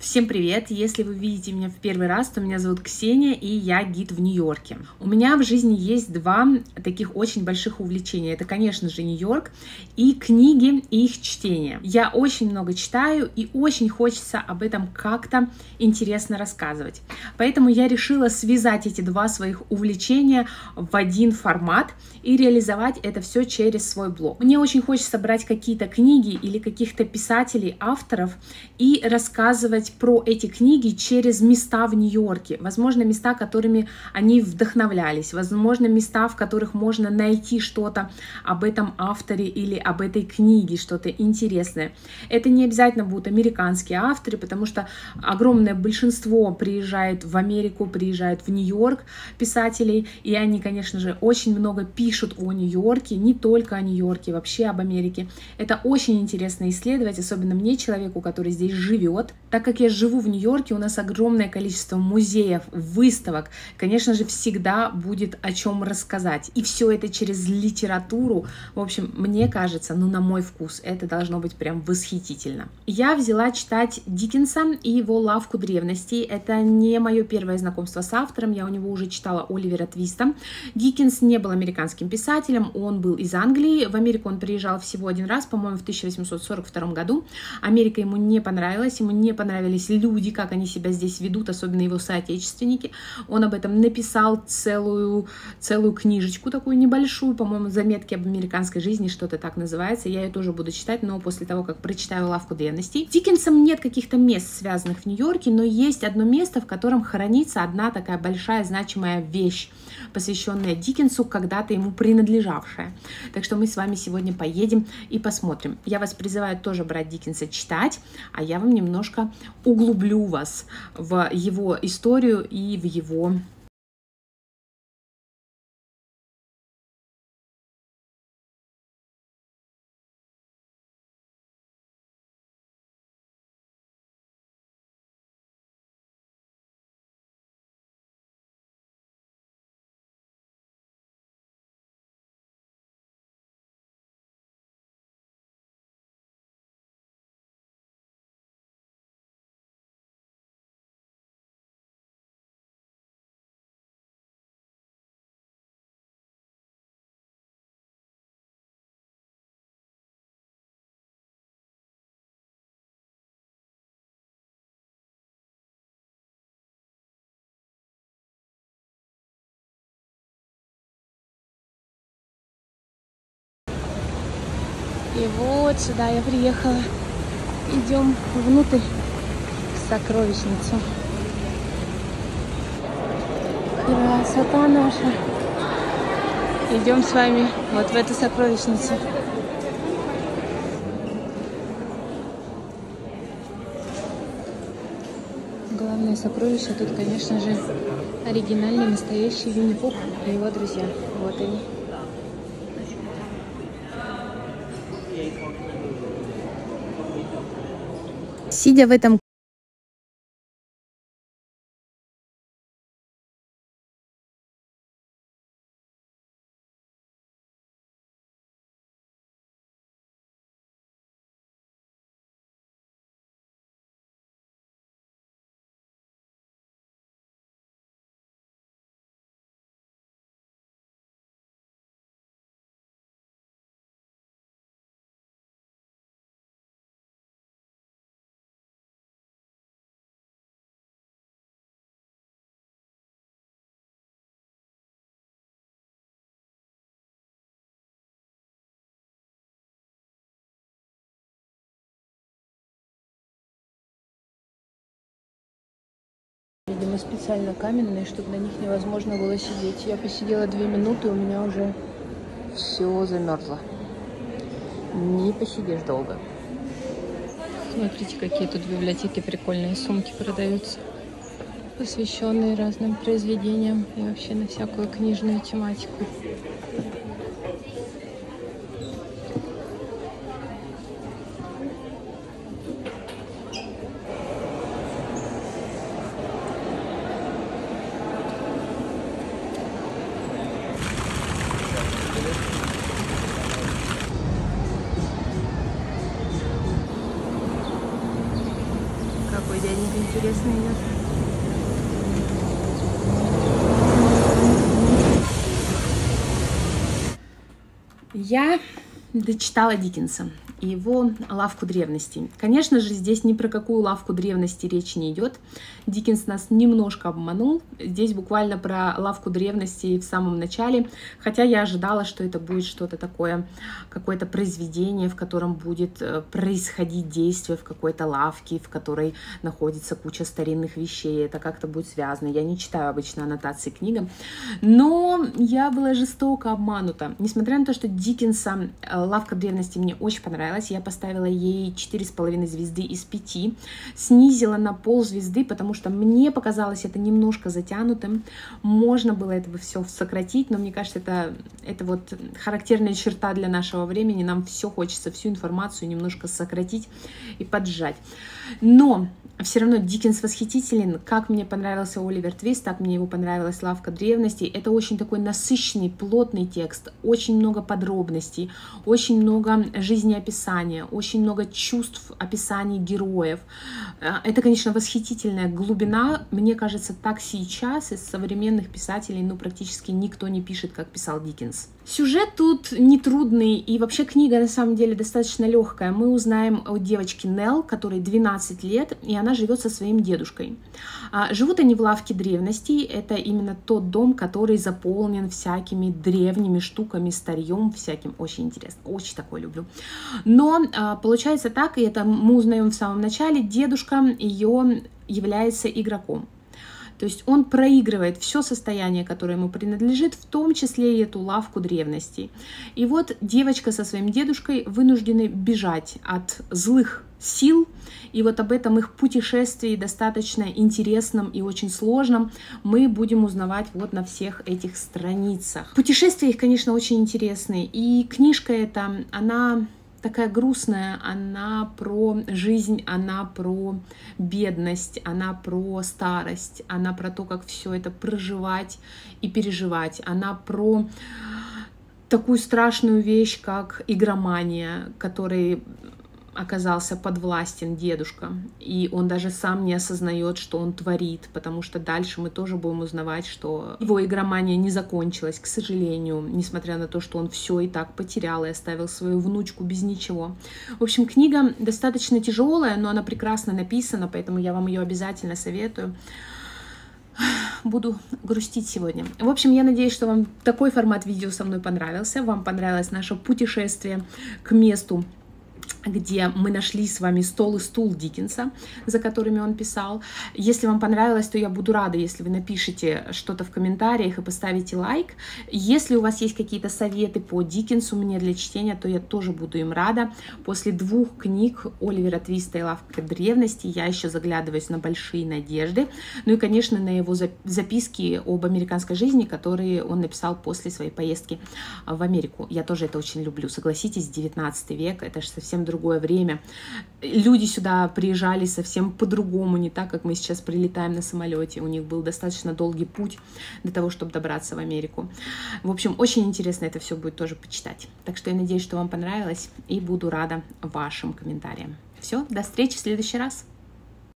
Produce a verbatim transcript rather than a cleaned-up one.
Всем привет! Если вы видите меня в первый раз, то меня зовут Ксения, и я гид в Нью-Йорке. У меня в жизни есть два таких очень больших увлечения. Это, конечно же, Нью-Йорк и книги, и их чтение. Я очень много читаю, и очень хочется об этом как-то интересно рассказывать. Поэтому я решила связать эти два своих увлечения в один формат и реализовать это все через свой блог. Мне очень хочется брать какие-то книги или каких-то писателей, авторов и рассказывать про эти книги через места в Нью-Йорке, возможно, места, которыми они вдохновлялись, возможно, места, в которых можно найти что-то об этом авторе или об этой книге, что-то интересное. Это не обязательно будут американские авторы, потому что огромное большинство приезжает в Америку, приезжают в Нью-Йорк писателей, и они, конечно же, очень много пишут о Нью-Йорке, не только о Нью-Йорке, вообще об Америке. Это очень интересно исследовать, особенно мне, человеку, который здесь живет. Так как я живу в Нью-Йорке, у нас огромное количество музеев, выставок. Конечно же, всегда будет о чем рассказать. И все это через литературу. В общем, мне кажется, ну, на мой вкус, это должно быть прям восхитительно. Я взяла читать Диккенса и его «Лавку древностей». Это не мое первое знакомство с автором. Я у него уже читала Оливера Твиста. Диккенс не был американским писателем, он был из Англии. В Америку он приезжал всего один раз, по-моему, в тысяча восемьсот сорок втором году. Америка ему не понравилась, ему не понравились люди, как они себя здесь ведут, особенно его соотечественники. Он об этом написал целую, целую книжечку, такую небольшую, по-моему, заметки об американской жизни, что-то так называется. Я ее тоже буду читать, но после того, как прочитаю «Лавку древностей». С Диккенсом нет каких-то мест, связанных в Нью-Йорке, но есть одно место, в котором хранится одна такая большая значимая вещь, посвященная Диккенсу, когда-то ему принадлежавшая. Так что мы с вами сегодня поедем и посмотрим. Я вас призываю тоже брать Диккенса, читать, а я вам немножко углублю вас в его историю и в его И вот сюда я приехала. Идем внутрь в сокровищницу. Красота наша. Идем с вами вот в эту сокровищницу. Главное сокровище тут, конечно же, оригинальный, настоящий Винни-Пух и его друзья. Вот они. Сидя в этом видимо, специально каменные, чтобы на них невозможно было сидеть. Я посидела две минуты, у меня уже все замерзло. Не посидишь долго. Смотрите, какие тут в библиотеке прикольные сумки продаются, посвященные разным произведениям и вообще на всякую книжную тематику. беленький интересный идет. Я дочитала Диккенса и его «Лавку древностей». Конечно же, здесь ни про какую лавку древностей речи не идет. Диккенс нас немножко обманул. Здесь буквально про лавку древностей в самом начале, хотя я ожидала, что это будет что-то такое, какое-то произведение, в котором будет происходить действие в какой-то лавке, в которой находится куча старинных вещей. Это как-то будет связано. Я не читаю обычно аннотации к книгам, но я была жестоко обманута. Несмотря на то, что Диккенса «Лавка древностей» мне очень понравилась, я поставила ей четыре с половиной звезды из пяти, снизила на пол звезды, потому что мне показалось это немножко затянутым. Можно было это все сократить, но мне кажется, это, это вот характерная черта для нашего времени. Нам все хочется, всю информацию немножко сократить и поджать. Но все равно Диккенс восхитителен. Как мне понравился Оливер Твист, так мне его понравилась «Лавка древностей». Это очень такой насыщенный, плотный текст, очень много подробностей, очень много жизнеописания, очень много чувств, описаний героев. Это, конечно, восхитительная глубина. Мне кажется, так сейчас из современных писателей ну, практически никто не пишет, как писал Диккенс. Сюжет тут нетрудный, и вообще книга на самом деле достаточно легкая. Мы узнаем о девочке Нелл, которой двенадцать лет, и она живет со своим дедушкой. Живут они в лавке древностей. Это именно тот дом, который заполнен всякими древними штуками, старьем всяким. Очень интересно, очень такое люблю. Но получается так, и это мы узнаем в самом начале, дедушка ее является игроком. То есть он проигрывает все состояние, которое ему принадлежит, в том числе и эту лавку древностей. И вот девочка со своим дедушкой вынуждены бежать от злых сил. И вот об этом их путешествии, достаточно интересном и очень сложном, мы будем узнавать вот на всех этих страницах. Путешествия их, конечно, очень интересные. И книжка эта, она такая грустная, она про жизнь, она про бедность, она про старость, она про то, как все это проживать и переживать, она про такую страшную вещь, как игромания, которой оказался подвластен дедушка, и он даже сам не осознает, что он творит, потому что дальше мы тоже будем узнавать, что его игромания не закончилась, к сожалению, несмотря на то, что он все и так потерял и оставил свою внучку без ничего. В общем, книга достаточно тяжелая, но она прекрасно написана, поэтому я вам ее обязательно советую. Буду грустить сегодня. В общем, я надеюсь, что вам такой формат видео со мной понравился, вам понравилось наше путешествие к месту, где мы нашли с вами стол и стул Диккенса, за которыми он писал. Если вам понравилось, то я буду рада, если вы напишите что-то в комментариях и поставите лайк. Если у вас есть какие-то советы по Диккенсу мне для чтения, то я тоже буду им рада. После двух книг Оливера Твиста и «Лавка древностей» я еще заглядываюсь на «Большие надежды». Ну и, конечно, на его записки об американской жизни, которые он написал после своей поездки в Америку. Я тоже это очень люблю. Согласитесь, девятнадцатый век, это же совсем другое другое время. Люди сюда приезжали совсем по-другому, не так, как мы сейчас прилетаем на самолете. У них был достаточно долгий путь для того, чтобы добраться в Америку. В общем, очень интересно это все будет тоже почитать. Так что я надеюсь, что вам понравилось, и буду рада вашим комментариям. Все, до встречи в следующий раз.